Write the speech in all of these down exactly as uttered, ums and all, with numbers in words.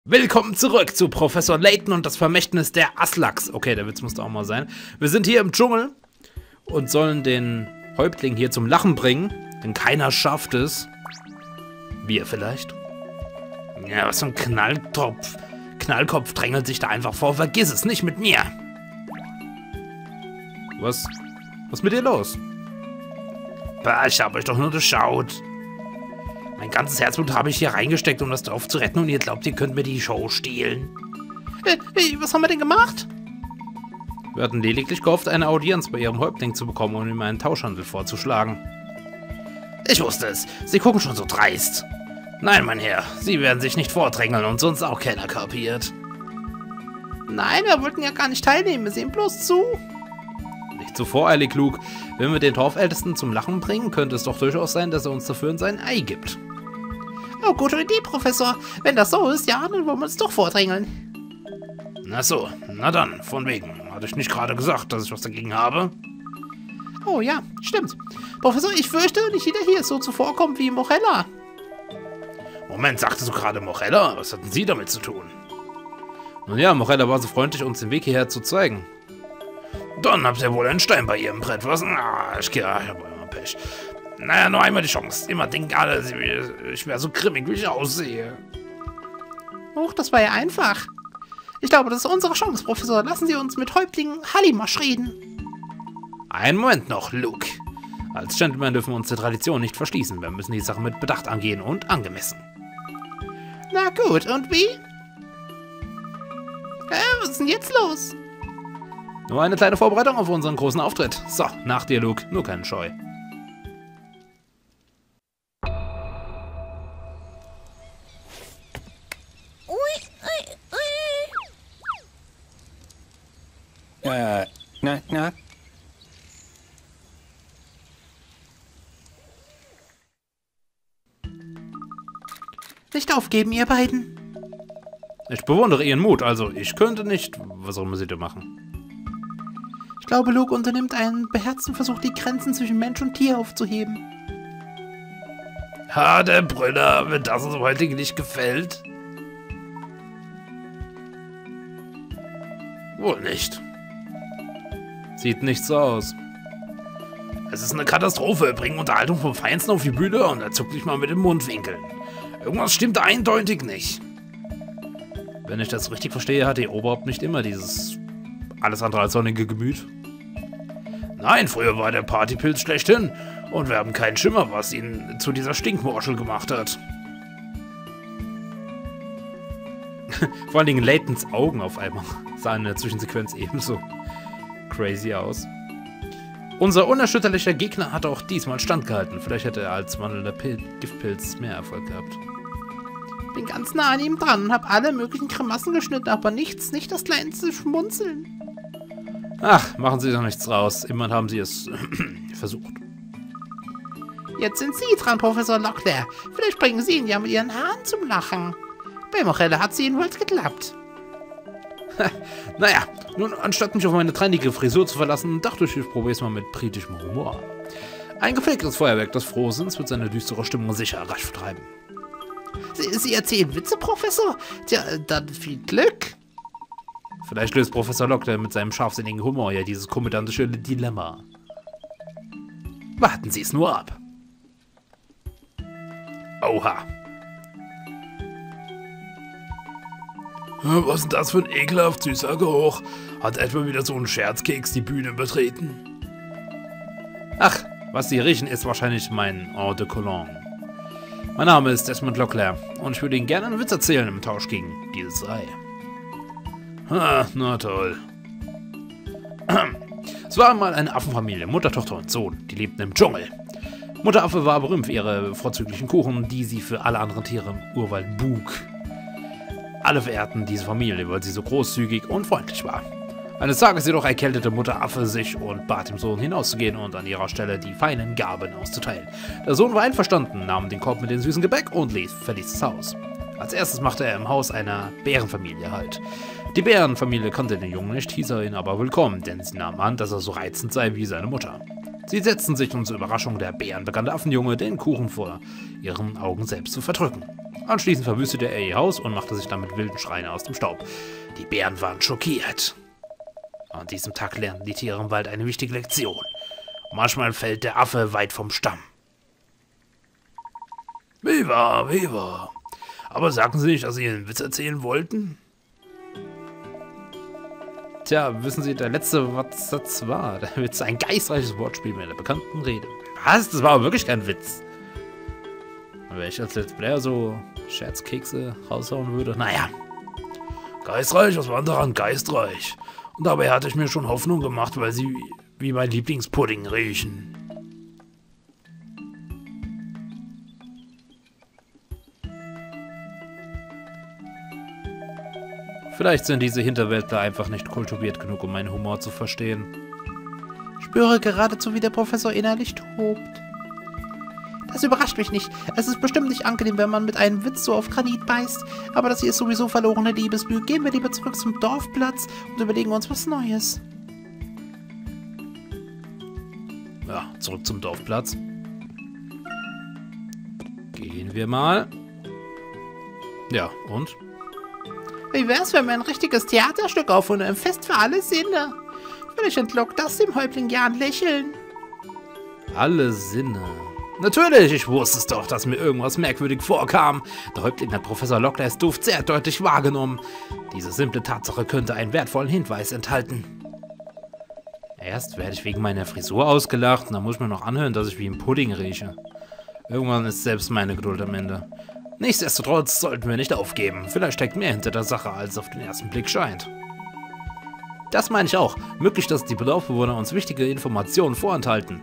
Willkommen zurück zu Professor Layton und das Vermächtnis der Aslaks. Okay, der Witz musste auch mal sein. Wir sind hier im Dschungel und sollen den Häuptling hier zum Lachen bringen, denn keiner schafft es. Wir vielleicht? Ja, was für ein Knalltopf. Knallkopf drängelt sich da einfach vor. Vergiss es, nicht mit mir. Was? Was ist mit dir los? Bah, ich hab euch doch nur geschaut. Mein ganzes Herzblut habe ich hier reingesteckt, um das Dorf zu retten, und ihr glaubt, ihr könnt mir die Show stehlen. Äh, was haben wir denn gemacht? Wir hatten lediglich gehofft, eine Audienz bei ihrem Häuptling zu bekommen, um ihm einen Tauschhandel vorzuschlagen. Ich wusste es. Sie gucken schon so dreist. Nein, mein Herr, Sie werden sich nicht vordrängeln und sonst auch keiner kapiert. Nein, wir wollten ja gar nicht teilnehmen. Wir sehen bloß zu. Nicht so voreilig, Luke. Wenn wir den Dorfältesten zum Lachen bringen, könnte es doch durchaus sein, dass er uns dafür in sein Ei gibt. Oh, gute Idee, Professor. Wenn das so ist, ja, dann wollen wir uns doch vordrängeln. Na so, na dann, von wegen. Hatte ich nicht gerade gesagt, dass ich was dagegen habe? Oh ja, stimmt. Professor, ich fürchte, nicht jeder hier ist so zuvorkommend wie Morella. Moment, sagtest du gerade Morella? Was hatten Sie damit zu tun? Nun ja, Morella war so freundlich, uns den Weg hierher zu zeigen. Dann habt ihr wohl einen Stein bei ihrem Brett, was? Ah, ich, ich hab immer Pech. Naja, nur einmal die Chance. Immer denken alle, ich wäre so grimmig, wie ich aussehe. Huch, das war ja einfach. Ich glaube, das ist unsere Chance, Professor. Lassen Sie uns mit Häuptling Hallimasch reden. Einen Moment noch, Luke. Als Gentleman dürfen wir uns der Tradition nicht verschließen. Wir müssen die Sache mit Bedacht angehen und angemessen. Na gut, und wie? Äh, was ist denn jetzt los? Nur eine kleine Vorbereitung auf unseren großen Auftritt. So, nach dir, Luke. Nur keinen Scheu. Äh, na, na? Nicht aufgeben, ihr beiden. Ich bewundere ihren Mut, also ich könnte nicht... Was auch immer sie da machen. Ich glaube, Luke unternimmt einen beherzten Versuch, die Grenzen zwischen Mensch und Tier aufzuheben. Ha, der Brüller, wenn das uns heute nicht gefällt. Wohl nicht. Sieht nicht so aus. Es ist eine Katastrophe. Wir bringen Unterhaltung vom Feinsten auf die Bühne und er zuckt nicht mal mit dem Mundwinkeln. Irgendwas stimmt eindeutig nicht. Wenn ich das richtig verstehe, hat ihr Oberhaupt nicht immer dieses alles andere als sonnige Gemüt. Nein, früher war der Partypilz schlechthin und wir haben keinen Schimmer, was ihn zu dieser Stinkmorschel gemacht hat. Vor allen Dingen Laytons Augen auf einmal sahen in der Zwischensequenz ebenso crazy aus. Unser unerschütterlicher Gegner hat auch diesmal standgehalten. Vielleicht hätte er als wandelnder Pil Giftpilz mehr Erfolg gehabt. Bin ganz nah an ihm dran und habe alle möglichen Grimassen geschnitten, aber nichts, nicht das kleinste Schmunzeln. Ach, machen Sie doch nichts raus. Immerhin haben Sie es versucht. Jetzt sind Sie dran, Professor Locklear. Vielleicht bringen Sie ihn ja mit Ihren Haaren zum Lachen. Bei Morella hat sie jedenfalls geklappt. Naja, nun, anstatt mich auf meine trennige Frisur zu verlassen, dachte ich, ich probiere es mal mit britischem Humor. Ein gepflegtes Feuerwerk des Frohsinns wird seine düstere Stimmung sicher rasch vertreiben. Sie, Sie erzählen Witze, Professor? Tja, dann viel Glück. Vielleicht löst Professor Locklear mit seinem scharfsinnigen Humor ja dieses komödiantische Dilemma. Warten Sie es nur ab. Oha. Was ist denn das für ein ekelhaft süßer Geruch? Hat etwa wieder so ein Scherzkeks die Bühne betreten? Ach, was Sie riechen, ist wahrscheinlich mein Eau de Cologne. Mein Name ist Desmond Locklear und ich würde Ihnen gerne einen Witz erzählen im Tausch gegen dieses Ei. Ah, na toll. Es war einmal eine Affenfamilie, Mutter, Tochter und Sohn, die lebten im Dschungel. Mutteraffe war berühmt für ihre vorzüglichen Kuchen, die sie für alle anderen Tiere im Urwald buk. Alle verehrten diese Familie, weil sie so großzügig und freundlich war. Eines Tages jedoch erkältete Mutteraffe sich und bat dem Sohn hinauszugehen und an ihrer Stelle die feinen Gaben auszuteilen. Der Sohn war einverstanden, nahm den Korb mit dem süßen Gebäck und ließ, verließ das Haus. Als erstes machte er im Haus einer Bärenfamilie Halt. Die Bärenfamilie kannte den Jungen nicht, hieß er ihn aber willkommen, denn sie nahm an, dass er so reizend sei wie seine Mutter. Sie setzten sich und zur Überraschung der Bären begann der Affenjunge, den Kuchen vor ihren Augen selbst zu verdrücken. Anschließend verwüstete er ihr Haus und machte sich dann mit wilden Schreien aus dem Staub. Die Bären waren schockiert. An diesem Tag lernten die Tiere im Wald eine wichtige Lektion. Manchmal fällt der Affe weit vom Stamm. Viva, viva. Aber sagten Sie nicht, dass Sie einen Witz erzählen wollten? Tja, wissen Sie, der letzte Satz war, der Witz, ein geistreiches Wortspiel mit der bekannten Rede. Was? Das war aber wirklich kein Witz. Wenn ich als Let's Player so Scherzkekse raushauen würde, naja. Geistreich, was war daran geistreich? Und dabei hatte ich mir schon Hoffnung gemacht, weil sie wie mein Lieblingspudding riechen. Vielleicht sind diese Hinterwäldler einfach nicht kultiviert genug, um meinen Humor zu verstehen. Ich spüre geradezu, wie der Professor innerlich tobt. Das überrascht mich nicht. Es ist bestimmt nicht angenehm, wenn man mit einem Witz so auf Granit beißt. Aber das hier ist sowieso verlorene Liebesmühe. Gehen wir lieber zurück zum Dorfplatz und überlegen uns was Neues. Ja, zurück zum Dorfplatz. Gehen wir mal. Ja, und? Wie wär's, wenn wir ein richtiges Theaterstück aufführen, ein Fest für alle Sinne? Vielleicht entlockt das dem Häuptling ja ein Lächeln. Alle Sinne. Natürlich, ich wusste es doch, dass mir irgendwas merkwürdig vorkam. Der Häuptling hat Professor Locklears Duft sehr deutlich wahrgenommen. Diese simple Tatsache könnte einen wertvollen Hinweis enthalten. Erst werde ich wegen meiner Frisur ausgelacht und dann muss ich mir noch anhören, dass ich wie ein Pudding rieche. Irgendwann ist selbst meine Geduld am Ende. Nichtsdestotrotz sollten wir nicht aufgeben. Vielleicht steckt mehr hinter der Sache, als auf den ersten Blick scheint. Das meine ich auch. Möglich, dass die Dorfbewohner uns wichtige Informationen vorenthalten.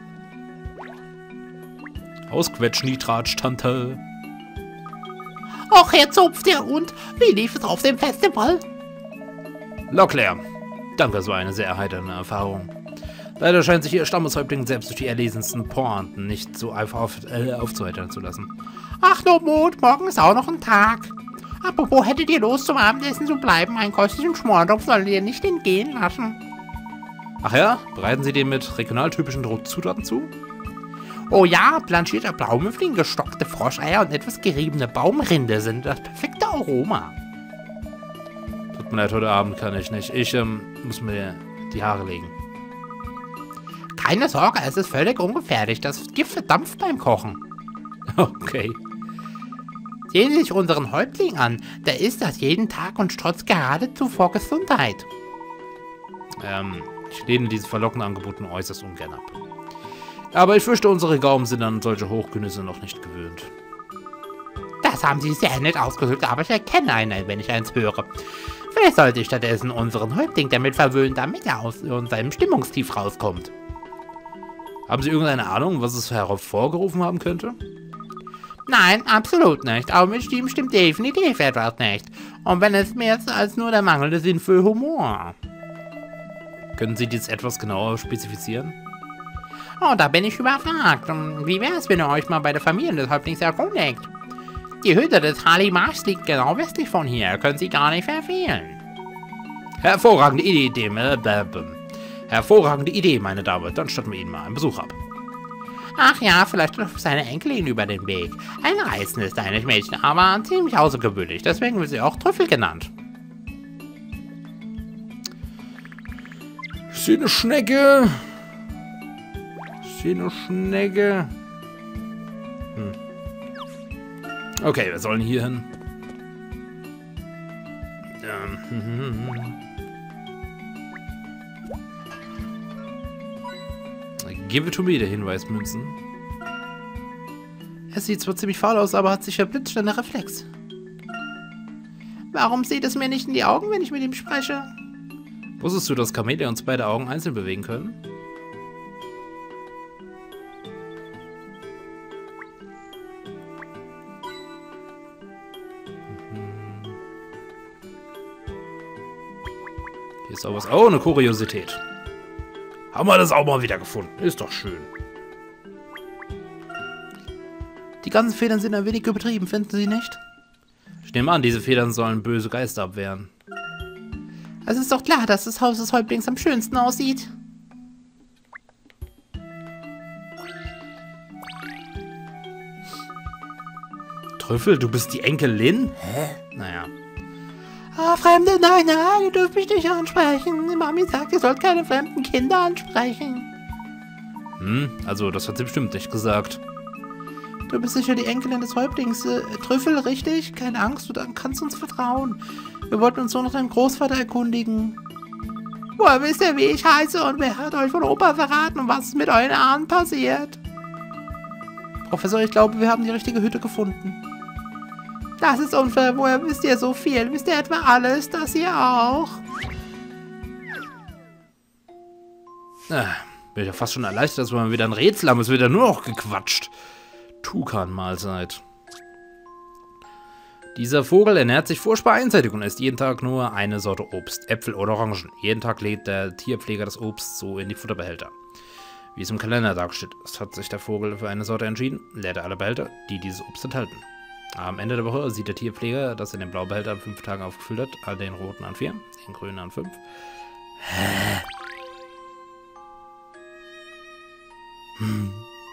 Ausquetschnitrat, Tante. Och, Herr Zupfte, und wie lief es auf dem Festival? Locklear. Danke, es war eine sehr erheiternde Erfahrung. Leider scheint sich Ihr Stammeshäuptling selbst durch die erlesensten Pointen nicht so einfach auf, äh, aufzuheitern zu lassen. Ach, nur Mut, morgen ist auch noch ein Tag. Apropos, hättet ihr Lust, zum Abendessen zu bleiben? Einen köstlichen Schmortopf sollen ihr nicht entgehen lassen. Ach ja? Bereiten Sie den mit regionaltypischen Zutaten zu? Oh ja, blanchierter Blaummüffling, gestockte Froscheier und etwas geriebene Baumrinde sind das perfekte Aroma. Tut mir leid, heute Abend kann ich nicht. Ich ähm, muss mir die Haare legen. Keine Sorge, es ist völlig ungefährlich. Das Gift verdampft beim Kochen. Okay. Sehen Sie sich unseren Häuptling an. Der isst das jeden Tag und strotzt geradezu vor Gesundheit. Ähm, ich lehne dieses verlockende Angebot nur äußerst ungern ab. Aber ich fürchte, unsere Gaumen sind an solche Hochgenüsse noch nicht gewöhnt. Das haben Sie sehr nett ausgedrückt, aber ich erkenne einen, wenn ich eins höre. Vielleicht sollte ich stattdessen unseren Häuptling damit verwöhnen, damit er aus seinem Stimmungstief rauskommt. Haben Sie irgendeine Ahnung, was es hervorgerufen haben könnte? Nein, absolut nicht. Aber mit ihm stimmt definitiv etwas nicht. Und wenn es mehr ist als nur der mangelnde Sinn für Humor. Können Sie dies etwas genauer spezifizieren? Oh, da bin ich überfragt. Wie wäre es, wenn ihr euch mal bei der Familie des Häuptlings erkundigt? Die Hütte des Harley Marsh liegt genau westlich von hier. Können Sie gar nicht verfehlen. Hervorragende Idee, Hervorragende Idee, meine Dame. Dann statten wir Ihnen mal einen Besuch ab. Ach ja, vielleicht läuft seine Enkelin über den Weg. Ein reizendes kleines Mädchen, aber ziemlich außergewöhnlich. Deswegen wird sie auch Trüffel genannt. Ich sehe eine Schnecke. Ich sehe eine Schnecke. Hm. Okay, wir sollen hier hin. Ähm, hm, hm, hm. Give it to me, der Hinweis, Münzen. Es sieht zwar ziemlich faul aus, aber hat sicher blitzschnelle Reflex. Warum sieht es mir nicht in die Augen, wenn ich mit ihm spreche? Wusstest du, dass Chamäleons beide Augen einzeln bewegen können? Hier ist auch was. Oh, eine Kuriosität. Haben wir das auch mal wieder gefunden. Ist doch schön. Die ganzen Federn sind ein wenig übertrieben, finden Sie nicht? Ich nehme an, diese Federn sollen böse Geister abwehren. Es ist doch klar, dass das Haus des Häuptlings am schönsten aussieht. Trüffel, du bist die Enkelin? Hä? Naja. Ah, Fremde, nein, nein, ihr dürft mich nicht ansprechen. Die Mami sagt, ihr sollt keine fremden Kinder ansprechen. Hm, also das hat sie bestimmt nicht gesagt. Du bist sicher die Enkelin des Häuptlings. Äh, Trüffel, richtig? Keine Angst, du dann kannst uns vertrauen. Wir wollten uns nur nach deinem Großvater erkundigen. Woher wisst ihr, wie ich heiße und wer hat euch von Opa verraten und was ist mit euren Ahnen passiert? Professor, ich glaube, wir haben die richtige Hütte gefunden. Das ist unfair. Woher wisst ihr so viel? Wisst ihr etwa alles? Das ihr auch? Ah, bin ja fast schon erleichtert, dass wir mal wieder ein Rätsel haben. Es wird ja nur noch gequatscht. Tukan-Mahlzeit. Dieser Vogel ernährt sich furchtbar einseitig und isst jeden Tag nur eine Sorte Obst, Äpfel oder Orangen. Jeden Tag lädt der Tierpfleger das Obst so in die Futterbehälter. Wie es im Kalender darsteht, hat sich der Vogel für eine Sorte entschieden, leert er alle Behälter, die dieses Obst enthalten. Am Ende der Woche sieht der Tierpfleger, dass er den blauen Behälter an fünf Tagen aufgefüllt hat, all den roten an vier, den grünen an fünf. Hä? Hm.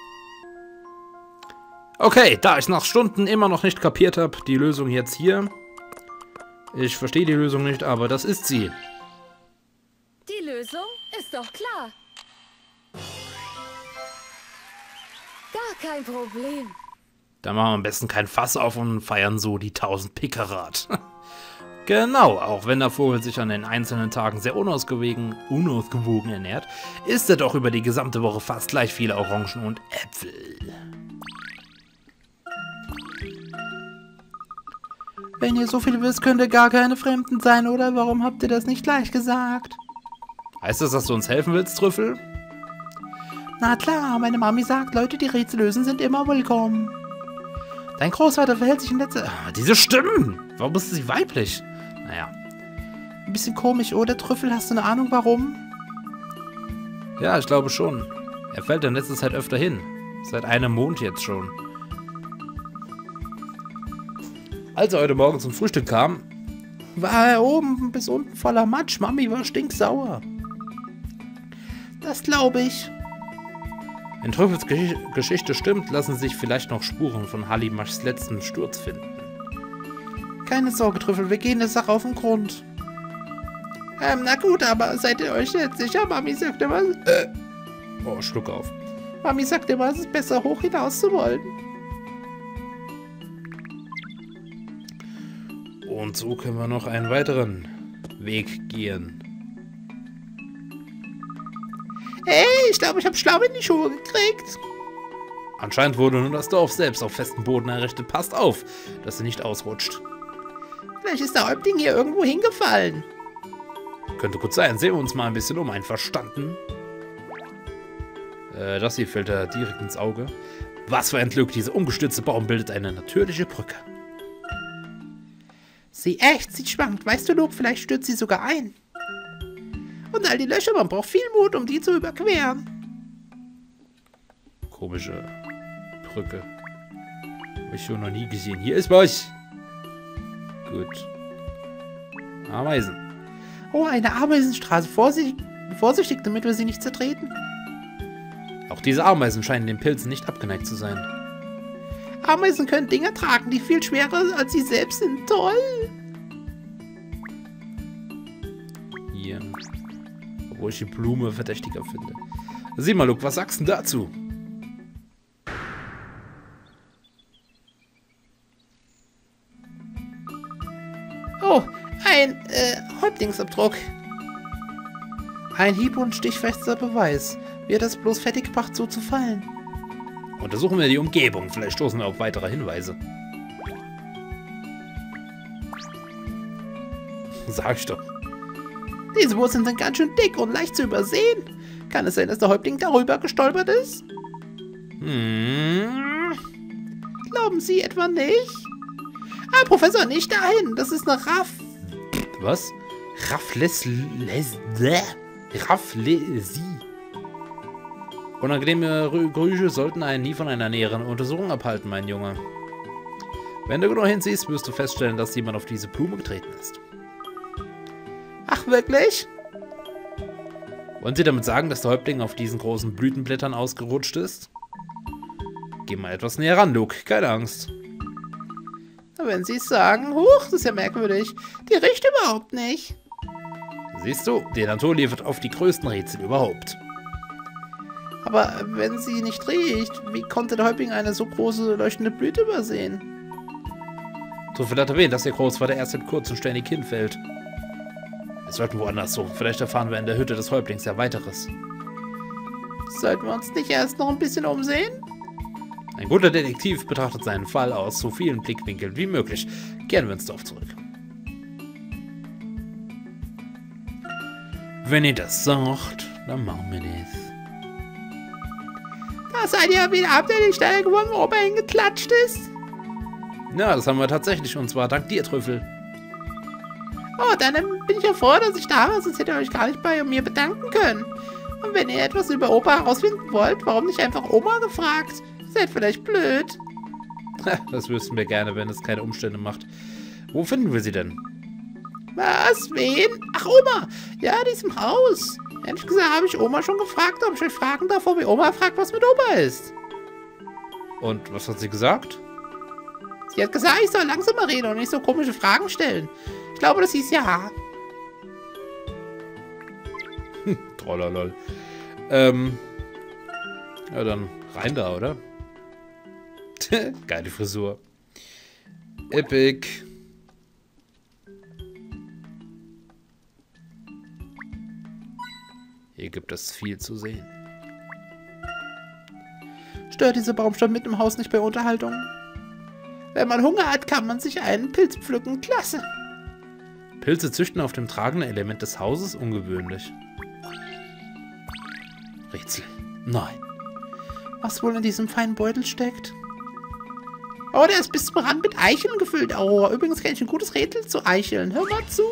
Okay, da ich nach Stunden immer noch nicht kapiert habe, die Lösung jetzt hier. Ich verstehe die Lösung nicht, aber das ist sie. Die Lösung ist doch klar. Gar kein Problem. Da machen wir am besten kein Fass auf und feiern so die tausend Pickerat. Genau, auch wenn der Vogel sich an den einzelnen Tagen sehr unausgewogen, unausgewogen ernährt, isst er doch über die gesamte Woche fast gleich viele Orangen und Äpfel. Wenn ihr so viel wisst, könnt ihr gar keine Fremden sein, oder? Warum habt ihr das nicht gleich gesagt? Heißt das, dass du uns helfen willst, Trüffel? Na klar, meine Mami sagt, Leute, die Rätsel lösen, sind immer willkommen. Dein Großvater verhält sich in letzter... Ah, diese Stimmen! Warum ist sie weiblich? Naja. Ein bisschen komisch, oder? Trüffel, hast du eine Ahnung, warum? Ja, ich glaube schon. Er fällt in letzter Zeit öfter hin. Seit einem Mond jetzt schon. Als er heute Morgen zum Frühstück kam, war er oben bis unten voller Matsch. Mami war stinksauer. Das glaube ich. Wenn Trüffels Gesch Geschichte stimmt, lassen sich vielleicht noch Spuren von Hallimaschs letzten Sturz finden. Keine Sorge, Trüffel, wir gehen der Sache auf den Grund. Ähm, na gut, aber seid ihr euch jetzt sicher? Mami sagt immer... Äh, oh, Schluck auf. Mami sagt immer, es ist besser, hoch hinaus zu wollen. Und so können wir noch einen weiteren Weg gehen. Hey, ich glaube, ich habe Schlamm in die Schuhe gekriegt. Anscheinend wurde nur das Dorf selbst auf festem Boden errichtet. Passt auf, dass sie nicht ausrutscht. Vielleicht ist der Häuptling hier irgendwo hingefallen. Könnte gut sein. Sehen wir uns mal ein bisschen um. Einverstanden? Äh, das hier fällt da direkt ins Auge. Was für ein Glück. Dieser umgestürzte Baum bildet eine natürliche Brücke. Sie echt, sie schwankt. Weißt du, Luke, vielleicht stürzt sie sogar ein. Und all die Löcher, man braucht viel Mut, um die zu überqueren. Komische Brücke. Habe ich schon noch nie gesehen. Hier ist was. Gut. Ameisen. Oh, eine Ameisenstraße. Vorsichtig, vorsichtig, damit wir sie nicht zertreten. Auch diese Ameisen scheinen den Pilzen nicht abgeneigt zu sein. Ameisen können Dinger tragen, die viel schwerer als sie selbst sind. Toll. Hier. Obwohl ich die Blume verdächtiger finde. Sieh mal, Luke, was sagst du dazu? Oh, ein äh, Häuptlingsabdruck. Ein hieb- und stichfester Beweis. Wie hat das bloß fertig gebracht, so zu fallen? Untersuchen wir die Umgebung. Vielleicht stoßen wir auf weitere Hinweise. Sag ich doch. Diese Wurzeln sind ganz schön dick und leicht zu übersehen. Kann es sein, dass der Häuptling darüber gestolpert ist? Hm. Glauben Sie etwa nicht? Ah, Professor, nicht dahin. Das ist eine Raff... Was? Rafflesie. Rafflesie. Unangenehme Gerüche sollten einen nie von einer näheren Untersuchung abhalten, mein Junge. Wenn du genau hinsiehst, wirst du feststellen, dass jemand auf diese Blume getreten ist. Ach, wirklich? Wollen Sie damit sagen, dass der Häuptling auf diesen großen Blütenblättern ausgerutscht ist? Geh mal etwas näher ran, Luke. Keine Angst. Wenn Sie es sagen, huch, das ist ja merkwürdig. Die riecht überhaupt nicht. Siehst du, die Natur liefert auf die größten Rätsel überhaupt. Aber wenn sie nicht riecht, wie konnte der Häuptling eine so große leuchtende Blüte übersehen? Trüffel hat erwähnt, dass ihr Großvater erst in kurzem ständig hinfällt. Wir sollten woanders suchen. Vielleicht erfahren wir in der Hütte des Häuptlings ja weiteres. Sollten wir uns nicht erst noch ein bisschen umsehen? Ein guter Detektiv betrachtet seinen Fall aus so vielen Blickwinkeln wie möglich. Kehren wir ins Dorf zurück. Wenn ihr das sagt, dann machen wir das. Da seid ihr wieder, habt ihr die Stelle gewonnen, wo Opa hingeklatscht ist? Ja, das haben wir tatsächlich, und zwar dank dir, Trüffel. Oh, dann bin ich ja froh, dass ich da war, sonst hättet ihr euch gar nicht bei mir bedanken können. Und wenn ihr etwas über Opa herausfinden wollt, warum nicht einfach Oma gefragt? Seid vielleicht blöd. Das wüssten wir gerne, wenn es keine Umstände macht. Wo finden wir sie denn? Was? Wen? Ach, Oma. Ja, die ist im Haus. Ehrlich gesagt habe ich Oma schon gefragt, ob ich euch fragen darf, ob ihr Oma fragt, was mit Opa ist. Und was hat sie gesagt? Sie hat gesagt, ich soll langsamer reden und nicht so komische Fragen stellen. Ich glaube, das hieß ja. Hm, trollalol. Ähm. Ja, dann rein da, oder? Geile Frisur. Epic. Hier gibt es viel zu sehen. Stört dieser Baumstamm mitten im Haus nicht bei Unterhaltung? Wenn man Hunger hat, kann man sich einen Pilz pflücken. Klasse. Pilze züchten auf dem tragenden Element des Hauses? Ungewöhnlich. Rätsel. Nein. Was wohl in diesem feinen Beutel steckt? Oh, der ist bis zum Rand mit Eicheln gefüllt. Oh, übrigens kenne ich ein gutes Rätsel zu Eicheln. Hör mal zu.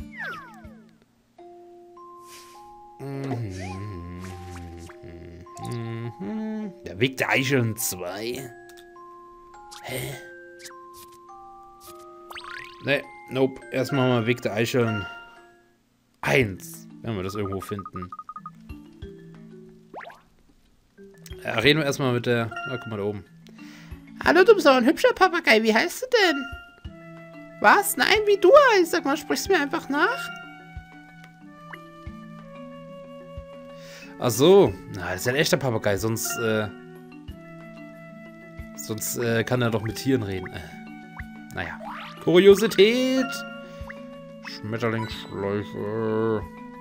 Der Weg der Eicheln zwei. Hä? Ne, nope. Erstmal mal Weg der Eicheln eins. Wenn wir das irgendwo finden. Ja, reden wir erstmal mit der... Ah, guck mal da oben. Hallo, du bist doch ein hübscher Papagei. Wie heißt du denn? Was? Nein, wie du heißt. Sag mal, sprichst du mir einfach nach? Ach so. Na, das ist ja ein echter Papagei. Sonst, äh... Sonst, äh, kann er doch mit Tieren reden. Äh, naja. Kuriosität! Schmetterlingsschläuche.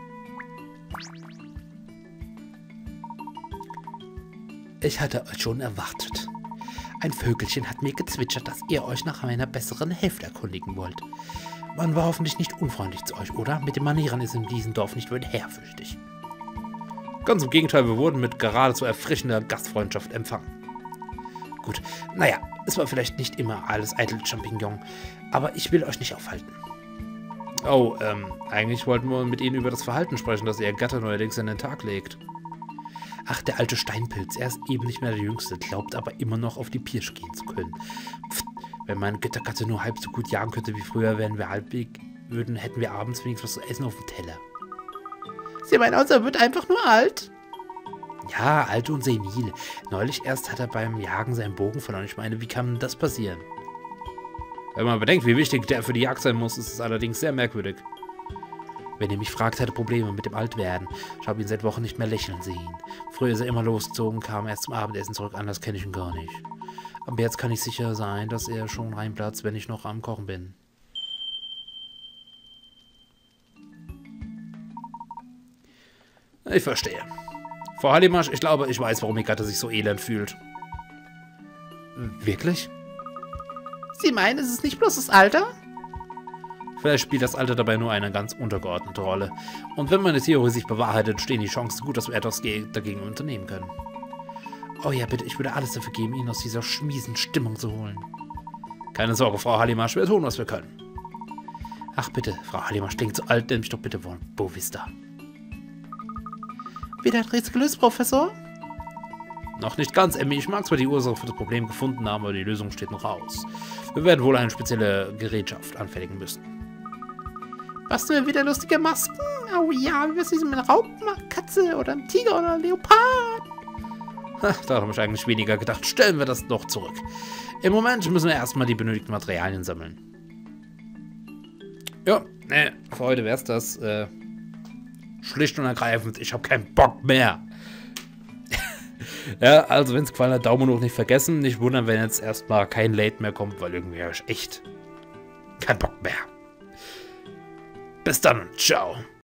Ich hatte euch schon erwartet. Ein Vögelchen hat mir gezwitschert, dass ihr euch nach einer besseren Hälfte erkundigen wollt. Man war hoffentlich nicht unfreundlich zu euch, oder? Mit den Manieren ist in diesem Dorf nicht weit herfürchtig. Ganz im Gegenteil, wir wurden mit geradezu erfrischender Gastfreundschaft empfangen. Gut, naja, es war vielleicht nicht immer alles eitel Champignon, aber ich will euch nicht aufhalten. Oh, ähm, eigentlich wollten wir mit Ihnen über das Verhalten sprechen, das Ihr Gatte neuerdings an den Tag legt. Ach, der alte Steinpilz, er ist eben nicht mehr der Jüngste, glaubt aber immer noch auf die Pirsch gehen zu können. Pft, wenn mein Göttergatte nur halb so gut jagen könnte wie früher, wären wir halbwegs, würden, hätten wir abends wenigstens was zu essen auf dem Teller. Sie meinen, unser wird einfach nur alt? Ja, alt und senil. Neulich erst hat er beim Jagen seinen Bogen verloren. Ich meine, wie kann das passieren? Wenn man bedenkt, wie wichtig der für die Jagd sein muss, ist es allerdings sehr merkwürdig. Wenn ihr mich fragt, hatte Probleme mit dem Altwerden. Ich habe ihn seit Wochen nicht mehr lächeln sehen. Früher ist er immer losgezogen, kam erst zum Abendessen zurück, anders kenne ich ihn gar nicht. Aber jetzt kann ich sicher sein, dass er schon reinplatzt, wenn ich noch am Kochen bin. Ich verstehe. Frau Hallimasch, ich glaube, ich weiß, warum Ihr Gatte sich so elend fühlt. Wirklich? Sie meinen, es ist nicht bloß das Alter? Vielleicht spielt das Alter dabei nur eine ganz untergeordnete Rolle. Und wenn meine Theorie sich bewahrheitet, stehen die Chancen gut, dass wir etwas dagegen unternehmen können. Oh ja, bitte, ich würde alles dafür geben, ihn aus dieser schmiesen Stimmung zu holen. Keine Sorge, Frau Hallimasch, wir tun, was wir können. Ach bitte, Frau Hallimasch klingt so alt, nenn mich doch bitte wohl Bovista. Wieder ein Rätsel gelöst, Professor? Noch nicht ganz, Emmy. Ich mag zwar die Ursache für das Problem gefunden haben, aber die Lösung steht noch aus. Wir werden wohl eine spezielle Gerätschaft anfertigen müssen. Basteln wir wieder lustige Masken? Oh ja, wie wär's mit einer Raubkatze oder einem Tiger oder einem Leopard? Da habe ich eigentlich weniger gedacht. Stellen wir das noch zurück. Im Moment müssen wir erstmal die benötigten Materialien sammeln. Ja, ne, für heute wäre es das. Äh, schlicht und ergreifend, ich habe keinen Bock mehr. Ja, also wenn es gefallen hat, Daumen hoch nicht vergessen. Nicht wundern, wenn jetzt erstmal kein Late mehr kommt, weil irgendwie habe ich echt keinen Bock mehr. Bis dann, ciao.